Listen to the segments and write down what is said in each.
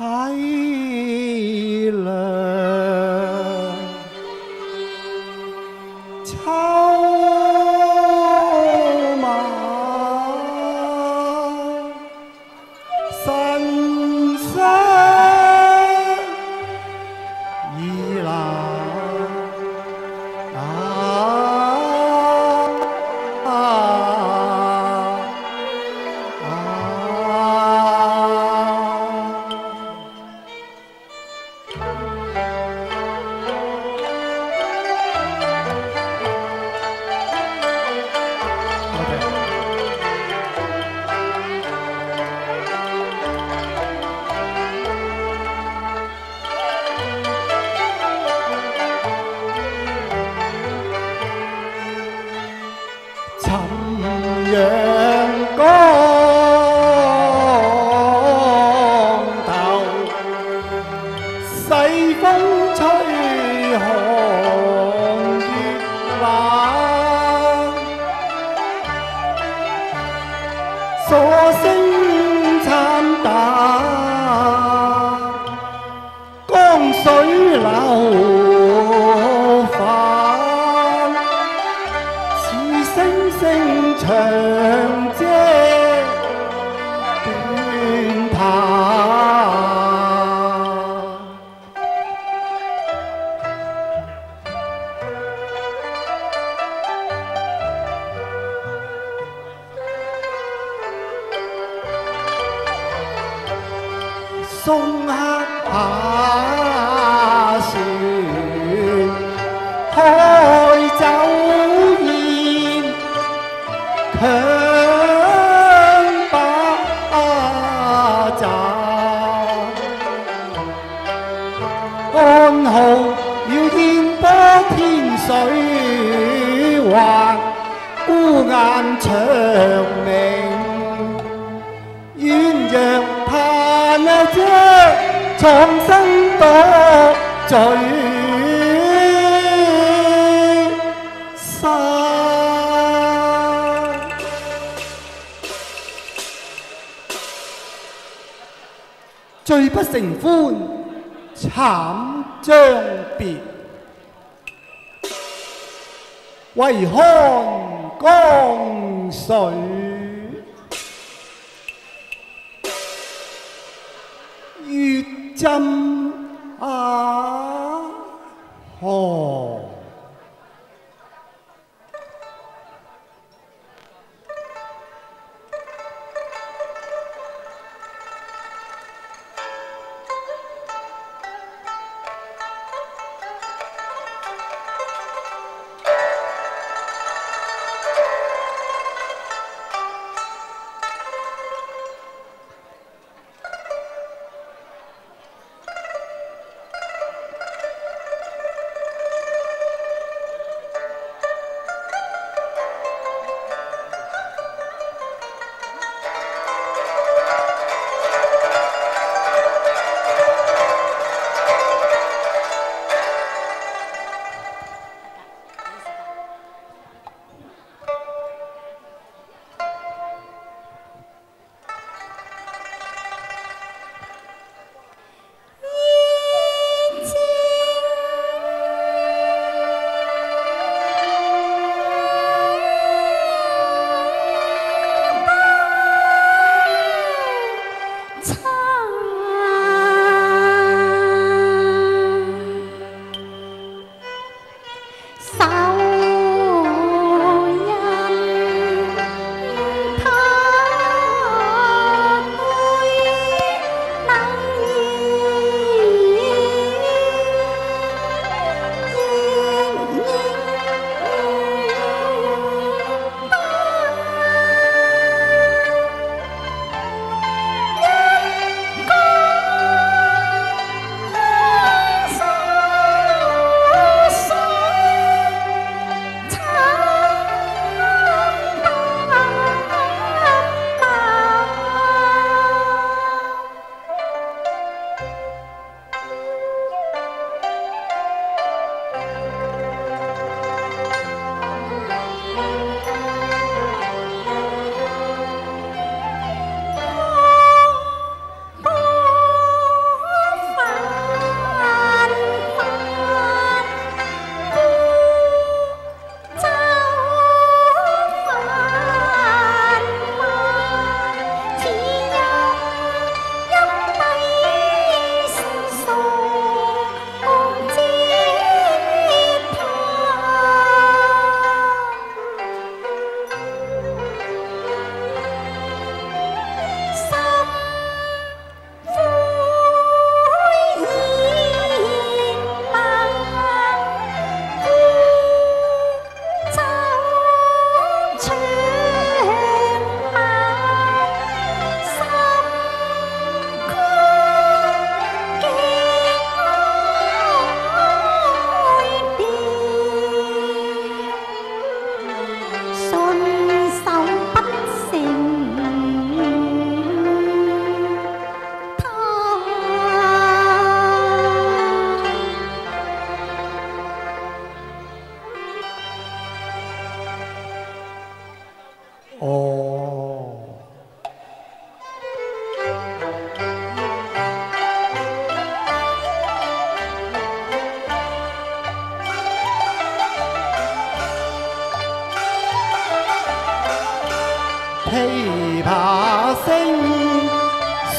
凉，秋马神相依赖。尋陽江頭，西風吹寒月冷，鎖聲參淡，江水流。長遮斷潭，松黑下船開酒宴。強把閘，安好要煙波天水橫，孤雁長鳴，鴛鴦嘆啫，蒼生多聚散。醉不成歡，慘將別。為看江水月浸河。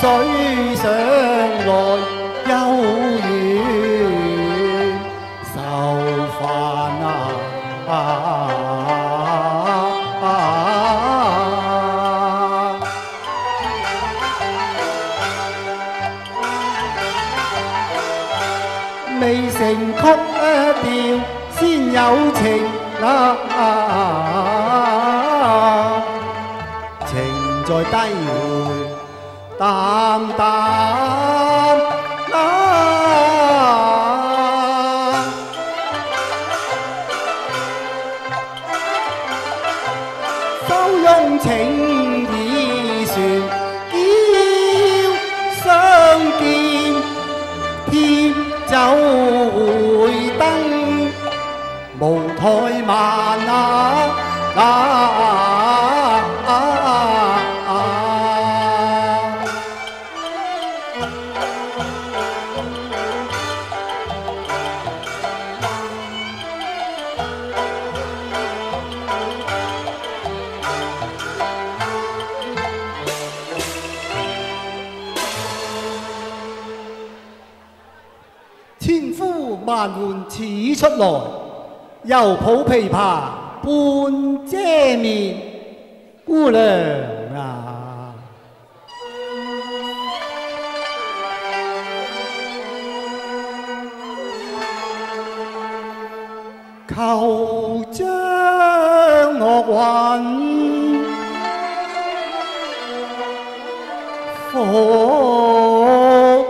水上來幽怨愁煩未成曲調先有情情在低回淡淡收翁情意船嬌相見添酒會燈無怠慢千呼萬喚始出來，猶抱琵琶半遮面，姑娘啊！求將樂韻復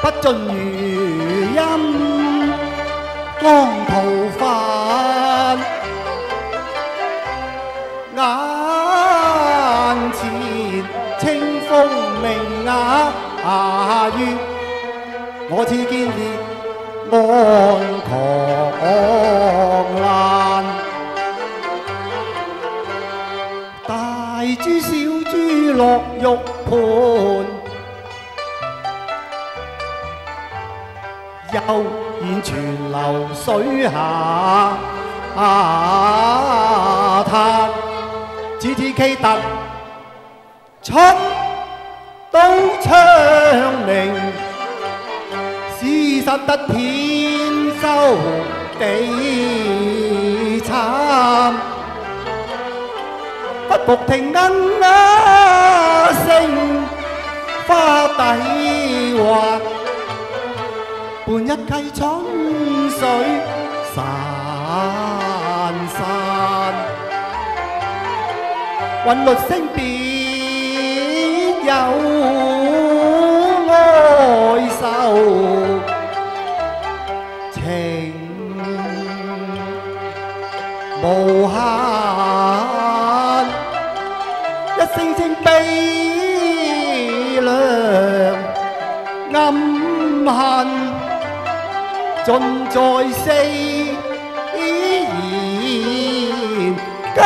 不盡餘音，光圖發。眼前清風明雅月，我似見烈安狂瀾。大豬小豬落玉盤，悠然泉流水下灘。GTK 突出刀槍鳴，事實得偏收地慘，不服聽鶯聲，花底滑，伴一溪春水潺潺。韻律聲別有哀愁，情無限，一聲聲悲涼暗恨，盡在四言間。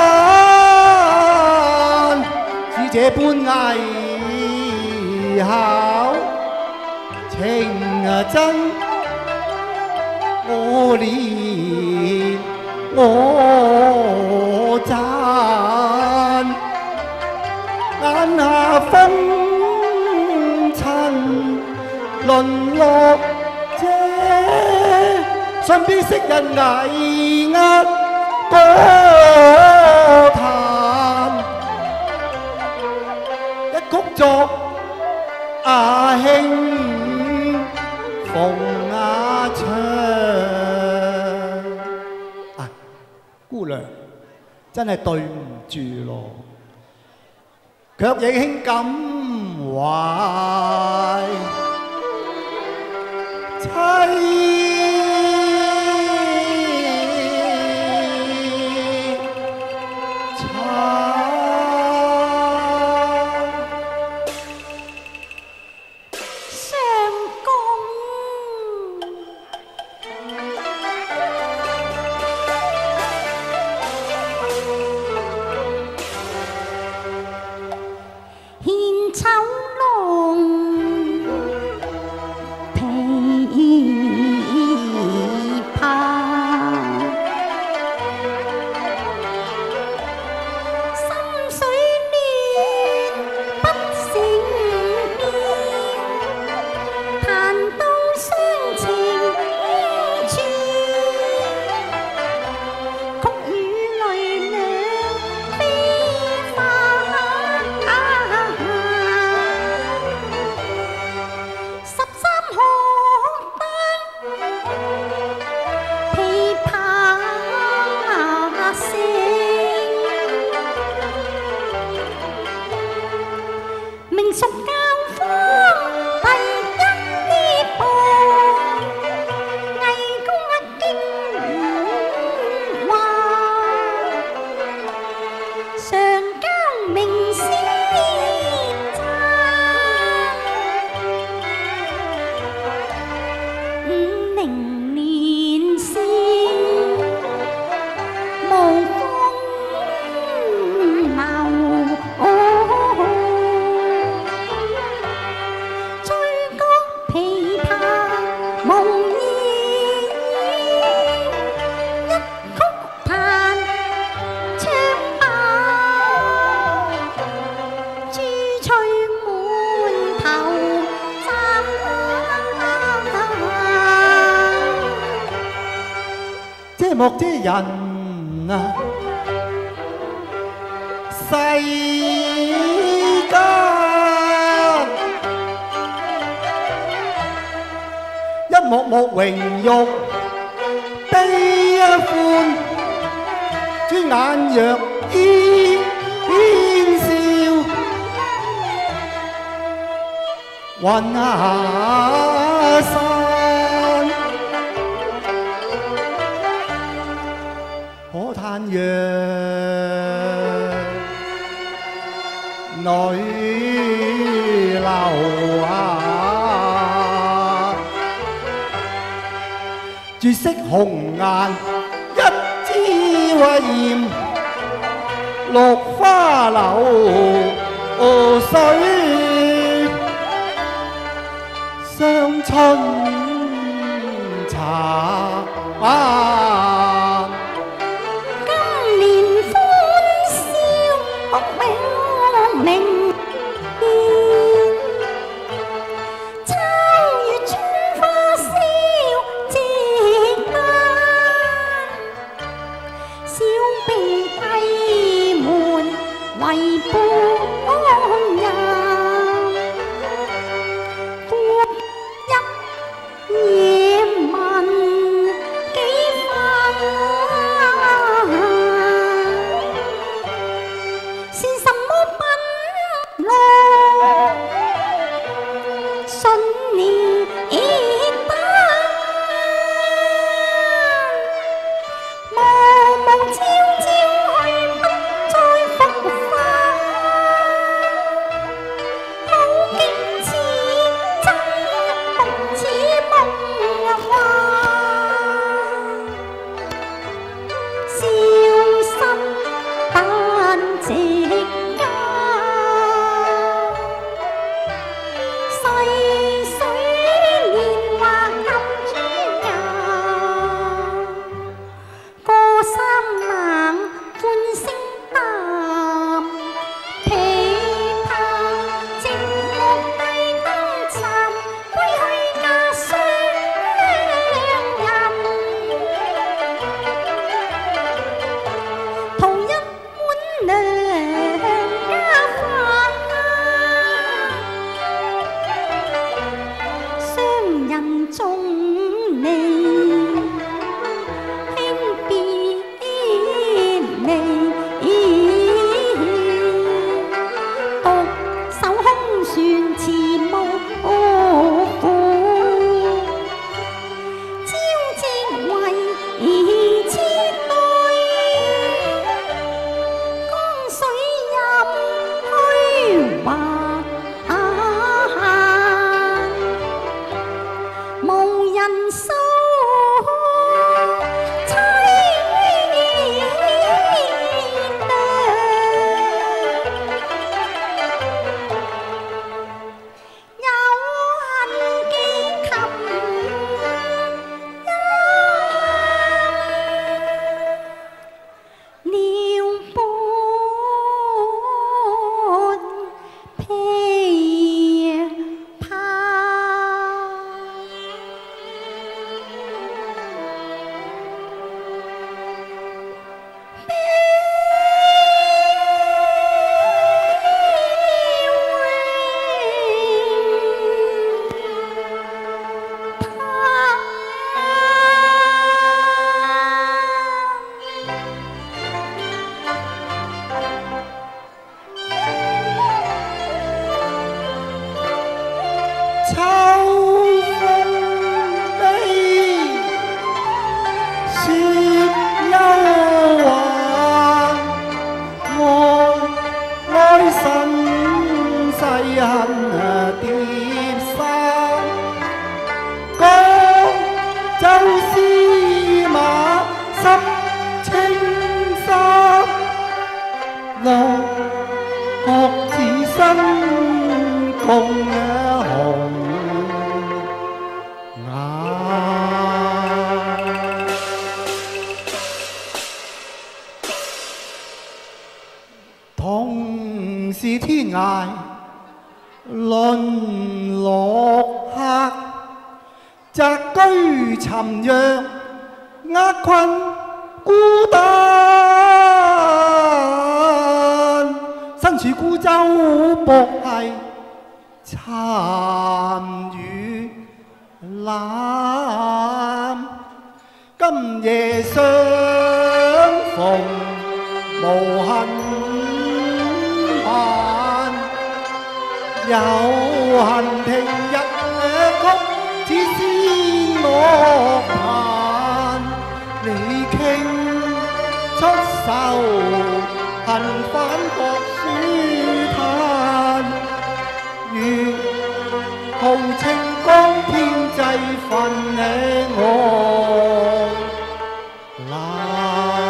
這般藝巧情真，我憐我讚，眼下風塵淪落這，信必識人危厄歌壇。曲作阿兄馮阿昌啊，姑娘真係對唔住咯，卻亦輕感懷凄。莫知人啊，世間一幕幕榮辱悲歡，轉眼若煙笑， 雲下山，可嘆若女流啊，絕色紅顏一枝為鹽，落花流水。雙春茶今年歡笑明明天，秋月春花燒夕燈，小兵閉門為半人。夜問幾分，是什麼品路？信你得，茫茫朝朝去，不再復返。好景似真，夢似夢幻，消失但夕間，逝水年華暗朱顏，歌衫冷，歡聲淡，琵琶靜落低燈沉，歸去家鄉人，同一碗良家飯，雙人眾離，輕別離，獨守空船遲暮苦。朝夕為痴女，江水任虛華，無人訴凄涼。有恨幾琴撩撥琵琶。 秋風悲，雪幽還，愛身世恨蝶衫，江州司馬濕青衫，落學此身共紅顏。同是天涯淪落客，宅居尋藥厄困孤單，身處孤舟泊繫殘雨冷，今夜相逢無恨晚， 有幸聽一曲，只先樂壇，你傾出手，恨反覺舒坦，如豪情光天際分你我難。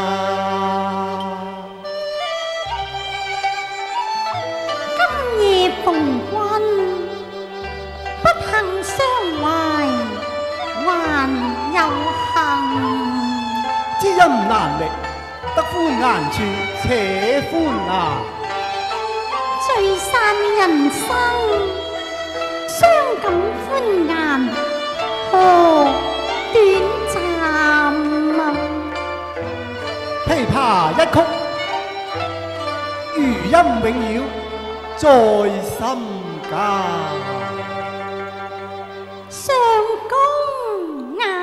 今夜逢君，不幸相懷，還有幸。 知音難離，得歡顏處且歡顏。 聚散人生，傷感歡顏，何短暫啊！ 琵琶一曲，餘音永繞在心間。 上公啊，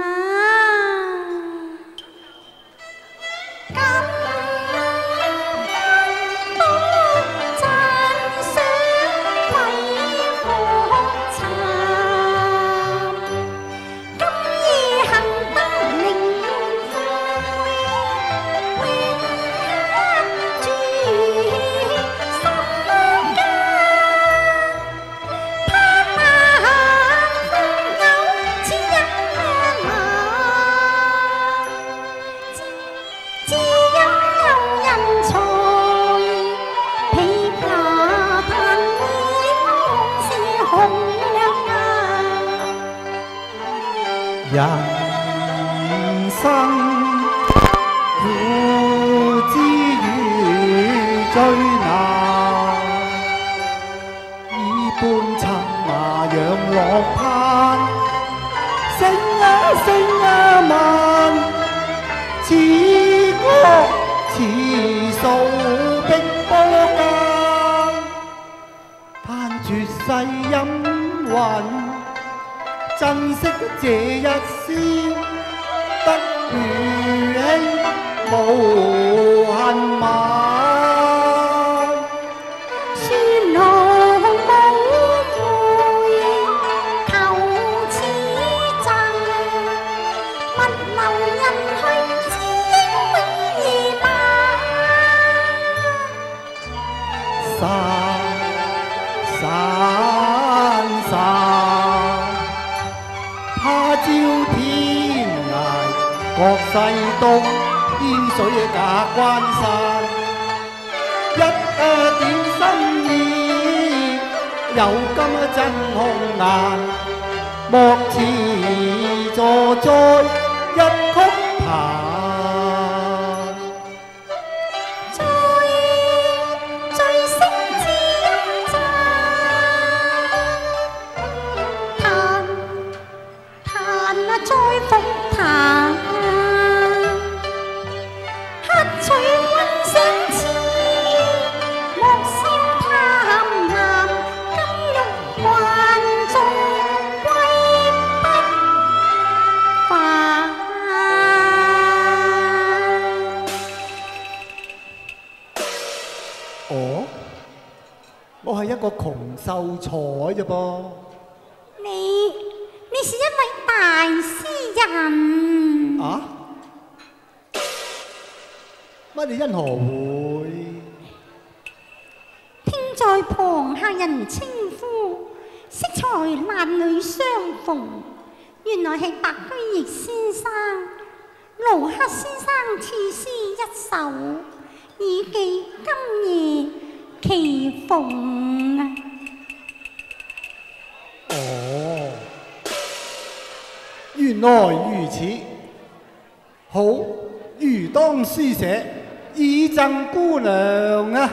感多讚賞為何慘？今夜幸得靈灰，永刻住心間。 人生苦之與最難，以半尋麻養樂攀，聲慢，似歌似訴碧波間，盼絕世音韻。珍惜這一絲，得如兄無恨晚。 雪濃無悔，求此贈，物留人去知永夜晚。 散，他朝天涯，各世獨煙水隔關山。一點心意，有今真空顏，莫遲坐在一曲壇。 再復彈，黑取溫聲痴，莫笑貪婪，金玉環中歸不還。 哦，我係一個窮秀才啫噃。 你是一位大詩人啊？乜你因何會？ 聽在旁下人稱呼，適才男女相逢，原來係白居易先生。盧克先生賜詩一首，以寄今夜期逢啊！ 哦，原來如此，好，如當書寫，以贈姑娘啊！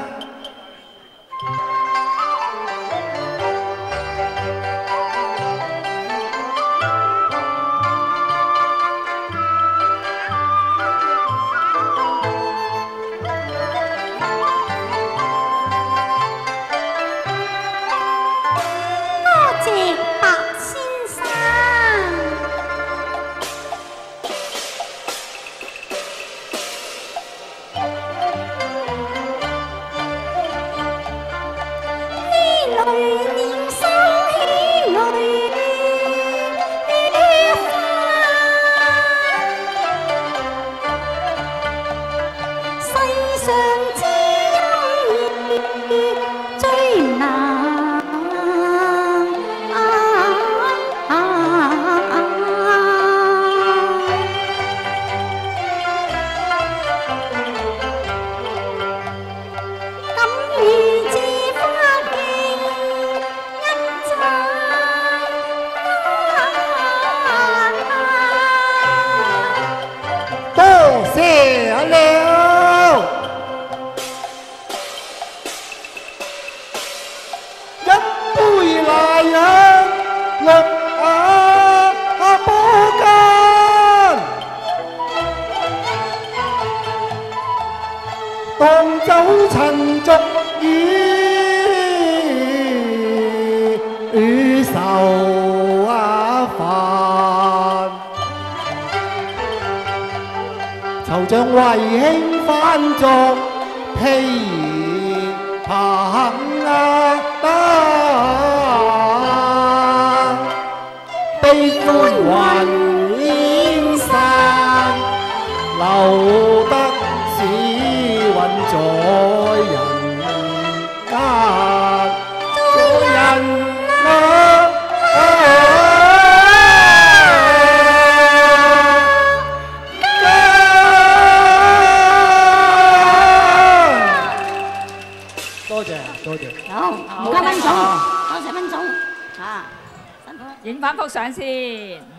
與愁煩，惆悵為卿翻作琵琶悲歡雲煙散，留得此韻在人間。多謝。 好，唔該温總，多謝温總，啊，辛苦。 影翻幅相先。